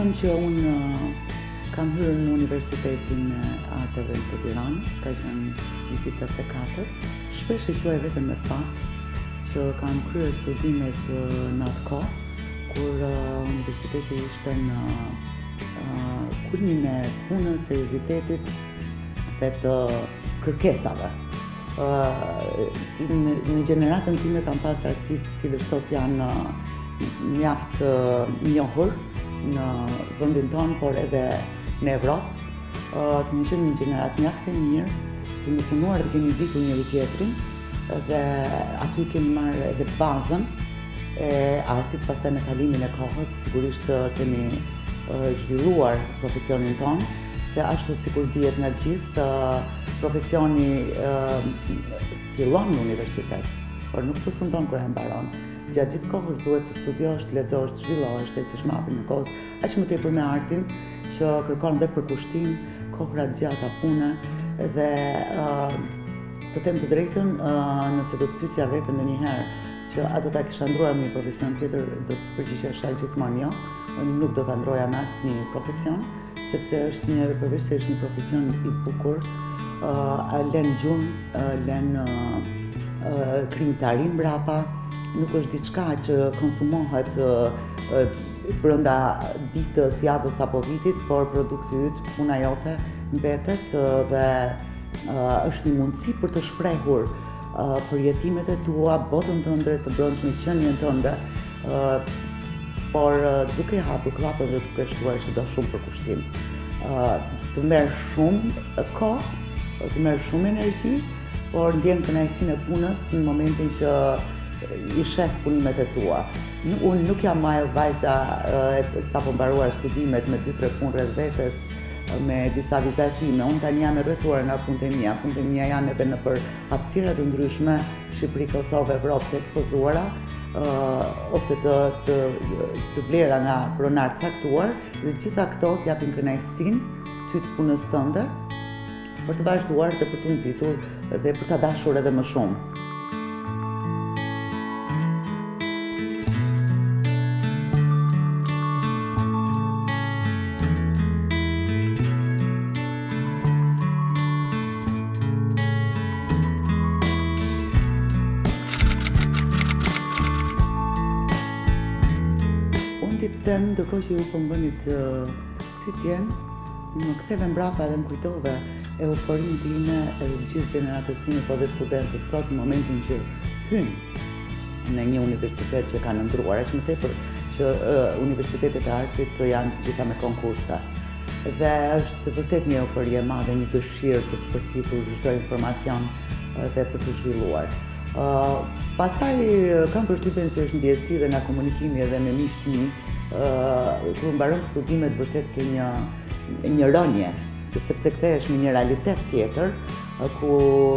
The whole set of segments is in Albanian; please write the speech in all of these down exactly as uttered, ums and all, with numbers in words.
them që unë kam hyrë në Universitetin e Arteve të Tiranës, ka qenë viti tetëdhjetë e katër. Shpesh e quaj veten me fat që kam kryer studimet në atë kohë, kur universiteti ishte në uh, kulmin e punës, seriozitetit dhe të kërkesave. Uh, në, në gjeneratën time kam pas artistë cilët sot janë uh, mjaft uh, njohur në vendin tonë, por edhe në Evropë. Uh, kemi qenë një gjeneratë mjaft e mirë, kemi punuar dhe kemi nxitur njëri tjetrin dhe aty kemi marrë edhe bazën e artit. Pastaj me kalimin e kohës sigurisht kemi uh, zhvilluar profesionin tonë, se ashtu sikur dihet nga gjithë, uh, profesioni uh, fillon në universitet, por nuk përfundon kur e mbaron. Gjatë gjithë kohës duhet të studiosh, të lexosh, të zhvillohesh, të ecësh mapin në kohës, aq më tepër me artin që kërkon dhe përkushtim, kohra të gjata pune dhe uh, të them të drejtën, uh, nëse do të pyesja veten ndonjëherë që a do ta kisha ndruar në një profesion tjetër, do të përgjigjesha gjithmonë jo. Unë nuk do ta ndroja në asnjë profesion, sepse është një përveçse është një profesion i bukur, uh, lën gjumë, uh, lën uh, uh, krijimtari mbrapa. Nuk është diçka që konsumohet uh, uh, brenda ditës, javës apo vitit, por produkti yt, puna jote mbetet uh, dhe uh, është një mundësi për të shprehur uh, përjetimet e tua, botën tënde, të brendshme, qenien tënde, uh, por uh, duke hapur klapën dhe duke shtuar çdo shumë përkushtim. Uh, të merr shumë kohë, të merr shumë energji, por ndjen kënaqësinë e punës në momentin që i sheh punimet e tua. Unë nuk jam ajo vajza e sapo mbaruar studimet me dy tre punë rreth vetes, me disa vizatime. Unë tani jam e rrethuar nga punët e mia. Punët e mia janë edhe nëpër hapësira të ndryshme, Shqipëri, Kosovë, Evropë, të ekspozuara, uh, ose të, të, të blera nga pronar caktuar, dhe gjitha këto t'japin kënaqësinë ty të punës tënde për të vazhduar dhe për të nxitur dhe për ta dashur edhe më shumë. Them, ndërkohë që ju po mbënit uh, pyetjen, më ktheve mbrapa dhe më kujtove euforinë time e gjithë gjeneratës time, po dhe studentët sot, në momentin që hynë në një universitet që ka nëndruar, aq më tepër që uh, universitetet e artit janë të gjitha me konkursa. Dhe është vërtet një eufori e madhe, një dëshirë për të përfitur çdo informacion uh, dhe për të zhvilluar. Uh, pastaj kam përshtypjen se është ndjesi dhe nga komunikimi edhe me miqtë mi, uh, kur mbaron studimet vërtet ke një një rënje, sepse kthehesh në një realitet tjetër uh, ku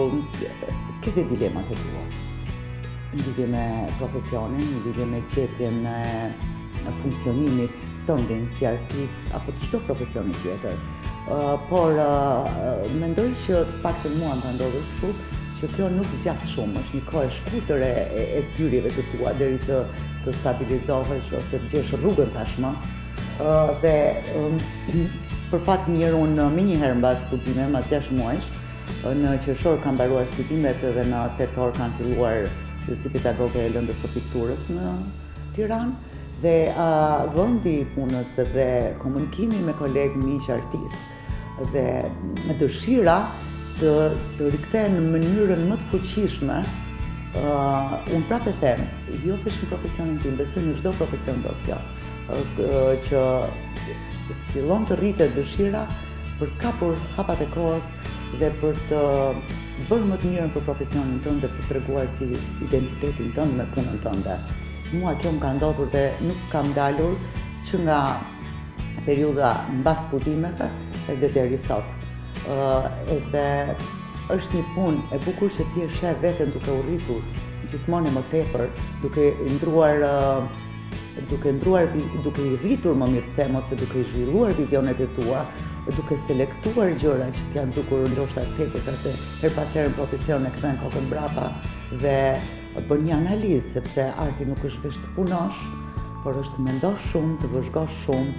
ke dhe dilemat e tua në lidhje me profesionin, në lidhje me gjetjen e funksionimit tëndin si artist apo të çdo profesioni tjetër. Uh, por uh, mendoj që të paktën mua më ka ndodhur kështu, që kjo nuk zgjat shumë, është një kohë e shkurtër e, e, e pyrjeve të tua deri të, të stabilizohesh ose të gjesh rrugën tashmë. Uh, dhe um, për fat mirë unë më njëherë mbas studimeve, mbas gjashtë muajsh, në qershor kam mbaruar studimet dhe në tetor kam filluar si pedagoge e lëndës së pikturës në Tiranë, dhe uh, vendi i punës dhe komunikimi me kolegë, miq, artistë dhe dëshira të, të rikthehen në mënyrën më të fuqishme, uh, unë prapë e them, jo vetëm në profesionin tim, besoj në çdo profesion do kjo, uh, që fillon të rritet dëshira për të kapur hapat e kohës dhe për të bërë më të mirën për profesionin tënd dhe për të treguar ti identitetin tënd me punën tënde. Mua kjo më ka ndodhur dhe nuk kam dalur që nga periudha mbas studimeve edhe deri sot. Uh, edhe është një punë e bukur që ti e sheh veten duke u rritur gjithmonë më tepër, duke ndruar uh, duke ndruar duke i rritur më mirë të them, ose duke i zhvilluar vizionet e tua, duke selektuar gjëra që të janë dukur ndoshta tepër, se her pas here në profesion e kthen kokën mbrapa dhe bën një analizë, sepse arti nuk është vetëm të punosh, por është të mendosh shumë, të vëzhgosh shumë,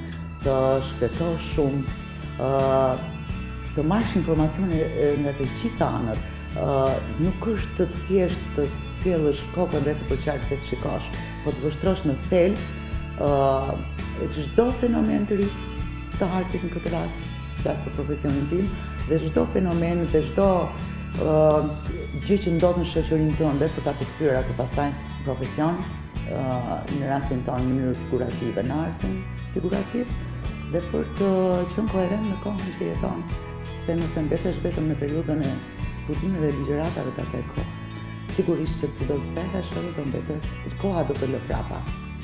të shkletosh shumë, uh, të marrësh informacione nga të gjitha anët. Uh, nuk është të thjesht të sjellësh kokën rreth për qark të shikosh, po të vështrosh në thelb uh, çdo fenomen të ri të artit në këtë rast, flas për profesionin tim, dhe çdo fenomen dhe çdo uh, gjë që ndodh në shoqërinë tënde për ta përkthyer atë pastaj në profesion, uh, në rastin tonë në mënyrë figurative, në artin figurativ, dhe për të qenë koherent në kohën që jeton, sepse nëse mbetesh vetëm në periudhën e studimeve dhe ligjëratave të asaj kohe, sigurisht që ti do zbehesh edhe do mbetesh, koha do të lë prapa.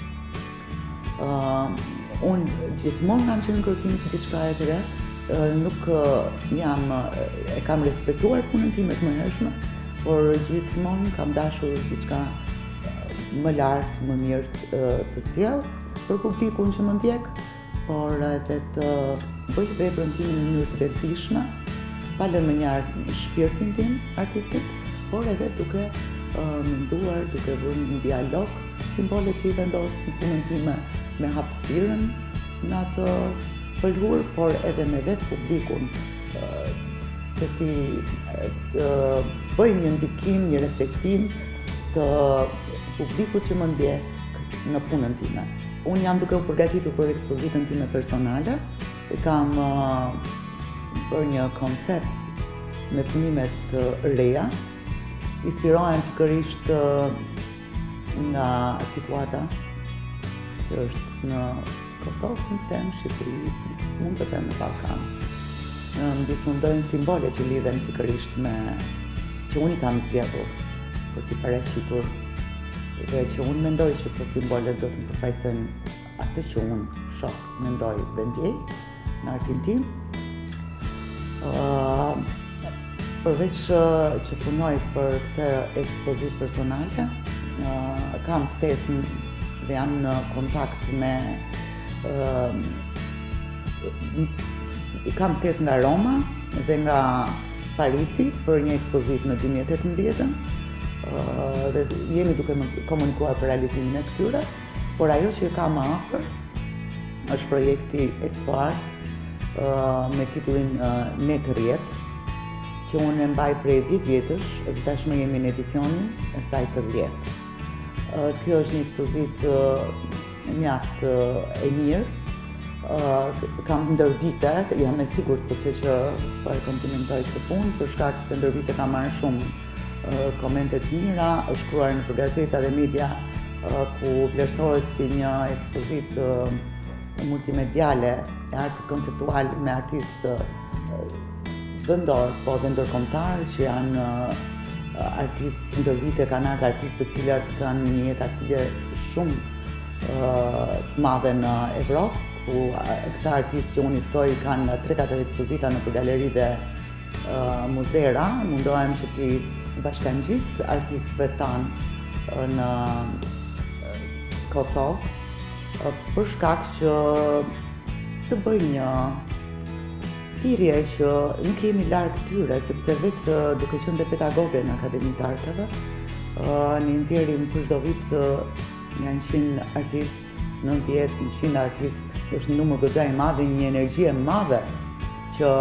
Uh, unë gjithmonë kam qenë në kërkim të diçka e të re, uh, nuk uh, jam, uh, e kam respektuar punën time të mëhershme, por gjithmonë kam dashur diçka uh, më lartë, më mirë uh, të sjell për publikun që më ndjek, por edhe të bëj veprën time në mënyrë të vetëdijshme, pa lënë ndonjëherë shpirtin tim artistik, por edhe duke uh, menduar, duke vënë në dialog simbolet që i vendos në punën time me hapësirën në atë pëlhur, por edhe me vetë publikun, uh, se si uh, bëj një ndikim, një reflektim të publikut që më ndjek në punën time. Unë jam duke u përgatitur për ekspozitën time personale, kam uh, për një koncept me punimet të reja, inspirohen pikërisht nga situata që është në Kosovë, në temë, Shqipëri, mund të temë në Ballkan. Më disundojnë simbole që lidhen pikërisht me që unë i kam zgjedhur për t'i paraqitur, dhe që unë mendoj që këto simbole do të më përfaqësojnë atë që unë shoh, mendoj dhe ndjej në artin tim. Uh, përveç uh, që punoj për këtë ekspozit personale, uh, kam ftesën dhe jam në kontakt me uh, kam ftesë nga Roma dhe nga Parisi për një ekspozit në dy mijë e tetëmbëdhjetë, uh, dhe jemi duke komunikuar për realizimin e këtyre, por ajo që ka më afër është projekti Expo Art Uh, me titullin uh, Ne të rjetë, që unë e mbaj prej dhjetë vjetësh dhe tashmë jemi në edicionin e saj të dhjetë. Uh, kjo është një ekspozit uh, mjaft uh, e mirë, uh, kam ndër vite, jam e sigurt për të që po e komplimentoj këtë punë, për shkak se ndër vite kam marrë shumë uh, komente të mira, është shkruar në për gazeta dhe media, uh, ku vlerësohet si një ekspozit uh, multimediale e artit konceptual me artistë vendor, po dhe ndërkombëtar që janë uh, artistë ndër vite, kanë ardhur artistë të cilët kanë një jetë aktive shumë uh, të madhe në Evropë, ku uh, këta artistë që unë i ftoj kanë tre katër ekspozita në galeri dhe uh, muzera. Mundohem që ti bashkangjis artistëve tanë uh, në uh, Kosovë, uh, për shkak që të bëj një thirrje që nuk jemi larg tyre, sepse vetë duke qenë dhe pedagoge në Akademinë të Arteve, ne nxjerrim për çdo vit nga njëqind artistë, nëntëdhjetë njëqind artistë, është një numër goxha i madh, një energji e madhe që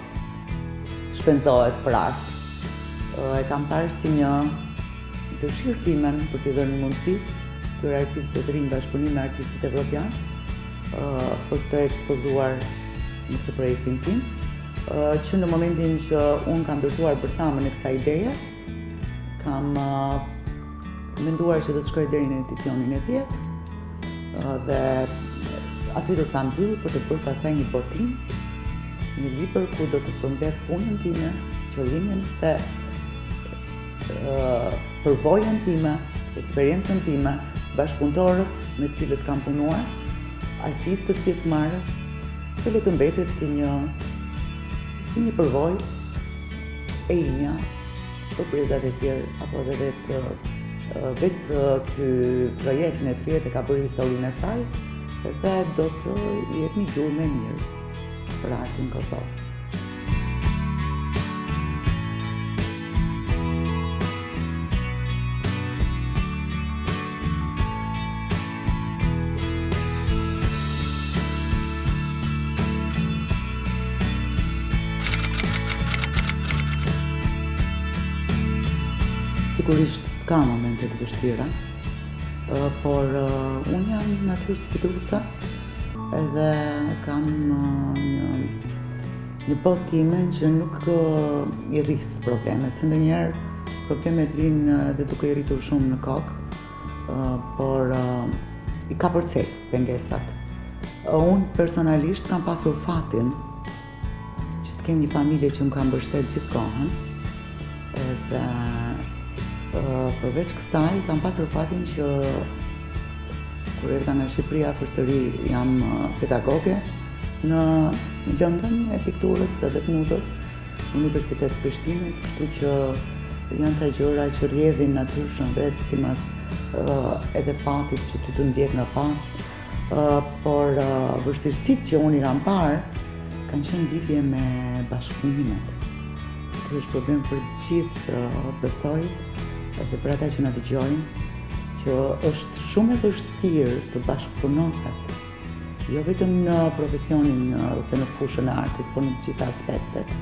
shpenzohet për art. E kam parë si një dëshirë timen për t'i dhënë mundësi këtyre artistëve të rinj bashkëpunim me artistët evropianë, Uh, për të ekspozuar në këtë projektin tim, uh, që në momentin që unë kam ndërtuar bërthamën e kësaj ideje, kam uh, menduar që do të shkoj deri në edicionin e dhjetë, uh, dhe aty do të ta mbyll për të bërë pastaj një botim, një libër ku do të përmbledh punën time, qëllimin se uh, përvojën time, eksperiencën time, bashkëpunëtorët me të cilët kam punuar, artistët pjesëmarrës, dhe le të mbetet si një si një përvojë e imja për brezat e tjerë, apo dhe vetë vetë ky projekt në të rjetë ka bërë historinë e saj, dhe do të jetë një gjurmë e mirë për artin Kosovë. sigurisht ka momente të vështira, uh, por uh, unë jam natyrë sfiduese edhe kam uh, një, një botë time që nuk uh, i rris problemet, se ndonjëherë problemet vinë edhe duke i rritur shumë në kokë, uh, por uh, i ka përcej pengesat. Uh, unë personalisht kam pasur fatin që të kem një familje që më kam mbështet gjithë kohën, edhe uh, përveç kësaj kam pasur fatin që kur erdha nga Shqipëria përsëri jam uh, pedagoge në London e pikturës edhe të mudës, Universitet Prishtinës, kështu që janë sa gjëra që rrjedhin natyrshëm vetë simas uh, edhe fatit që ty të ndjek në pas, uh, por uh, vështirësitë që unë i kam parë kanë qenë lidhje me bashkëpunimet. Ky është problem për të gjithë, uh, besoj, edhe për ata që na dëgjojnë, që është shumë e vështirë të bashkëpunohet, jo vetëm në profesionin uh, ose në fushën e artit, por në të gjitha aspektet.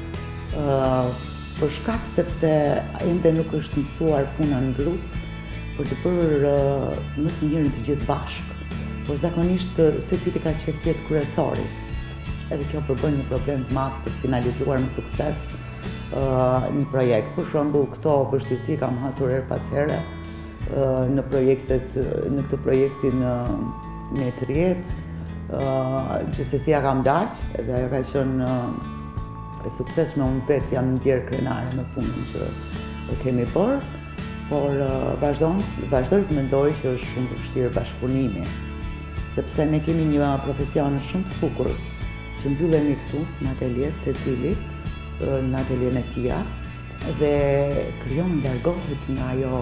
Uh, për shkak sepse ende nuk është mësuar puna në grup për të bërë uh, më të mirën të gjithë bashkë, por zakonisht uh, secili ka qef tjetë kryesori. Edhe kjo përbën një problem të madh për të finalizuar me sukses uh, një projekt. Për shembull, këto vështirësi kam hasur her pas here uh, në projektet, në këtë projektin uh, me të rjetë, uh, gjithsesi ja kam dalë, edhe ajo ka qenë uh, e suksesshme, unë vetë jam ndjerë krenare në punën që e kemi bërë, por uh, vazhdoj, vazhdoj të mendoj që është shumë vështirë bashkëpunimi, sepse ne kemi një profesion shumë të bukur që mbyllemi këtu në atelier, secili uh, në atelien e tij, dhe krijon largohet nga ajo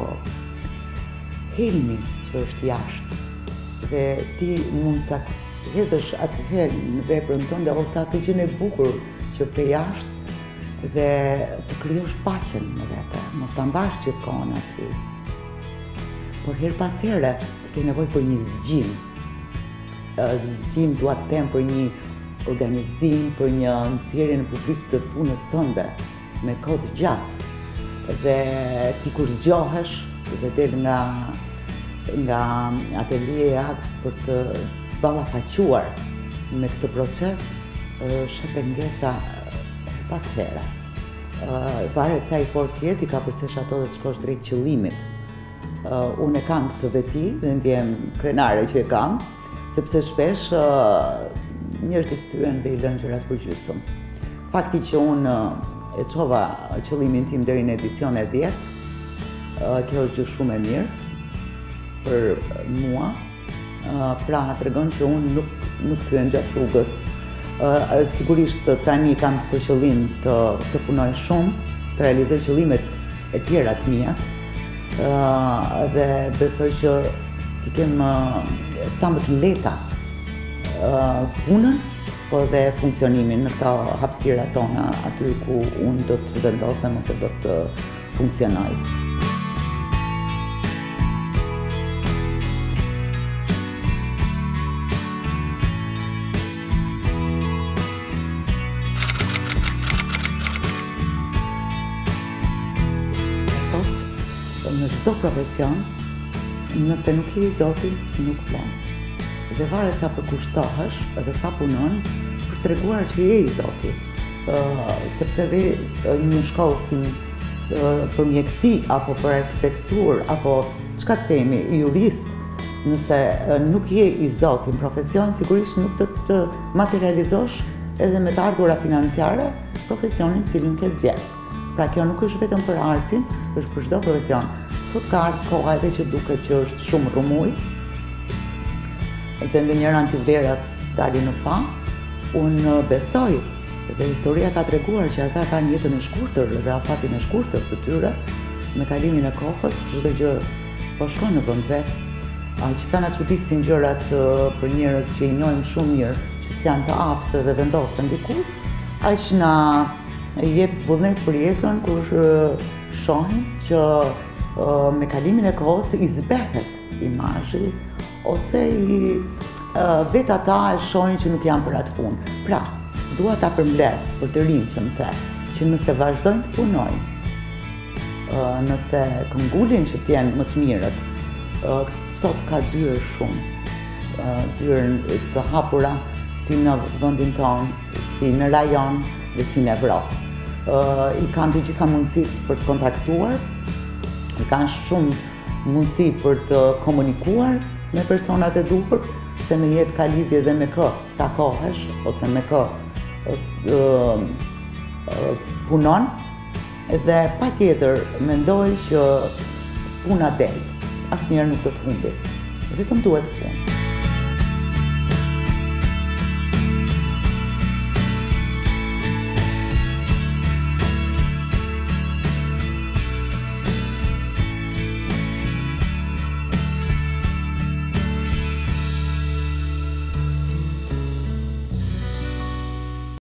helmi që është jashtë, dhe ti mund ta hedhësh atë helm në veprën tënde ose atë gjën e bukur që për jashtë dhe të krijosh paqen në vete, mos ta mbash gjithkohën aty. Por her pas here të ke nevojë për një zgjim. Zgjim dua të them për një organizim, për një nxjerrje në publik të punës tënde me kohë të gjatë. Dhe ti kur zgjohesh dhe del nga nga atelieja për të ballafaquar me këtë proces, është pengesa pas here. Uh, varet sa i fort jetë, i ka përcesh ato dhe të shkosh drejt qëllimit. Uh, unë e kam këtë veti dhe ndjem krenare që e kam, sepse shpesh uh, njerëzit të thyen dhe i lënë gjërat për gjysmë. Fakti që unë uh, e çova qëllimin tim deri në edicion e dhjetë, uh, kjo është gjë shumë e mirë për mua, uh, pra tregon që unë nuk, nuk thyen gjatë rrugës. Uh, sigurisht tani kam për qëllim të, të punoj shumë, të realizoj qëllimet e tjera të mia, uh, dhe besoj që t'i kem uh, sa më të lehta uh, punën, po dhe funksionimin në këta hapësira tona aty ku unë do të vendosem ose do të funksionoj. Në çdo profesion, nëse nuk je i Zotit, nuk flan. Dhe varet sa përkushtohesh edhe sa punon për treguar që je i Zotit. Uh, sepse dhe uh, një shkollë si uh, për mjekësi apo për arkitektur apo çka themi, jurist, nëse uh, nuk je i Zotit në profesion, sigurisht nuk do të materializosh edhe me të ardhura financiare profesionin cilin ke zgjedhur. Pra kjo nuk është vetëm për artin, është për çdo profesion. Sot ka ardhur koha edhe që duket që është shumë rrumuj, dhe ndonjëherë antivlerat dalin në pa. Unë besoj, dhe historia ka treguar që ata kanë jetën e shkurtër dhe afatin e shkurtër të tyre, me kalimin e kohës, çdo gjë po shkon në vend vet. Aq sa na çudisin gjërat uh, për njerëz që i njohim shumë mirë, që janë të aftë dhe vendosen diku, aq na jep vullnet për jetën kur uh, shohin që uh, me kalimin e kohës i zbehet imazhi ose i uh, vetë ata e shohin që nuk janë për atë punë. Pra, dua ta përmbledh për të rinj që më the, që nëse vazhdojnë të punojnë, nëse këngulin që t'jenë më të mirët, sot ka dyrë shumë, dyrën të hapura si në vendin tonë, si në rajon dhe si në Evropë. I kanë të gjitha mundësit për të kontaktuar, i kanë shumë mundësi për të komunikuar me personat e duhur, se në jetë ka lidhje dhe me kë takohesh, ose me kë punon, dhe pa tjetër mendoj që puna del, asnjëherë nuk do të humbi, vetëm duhet punë.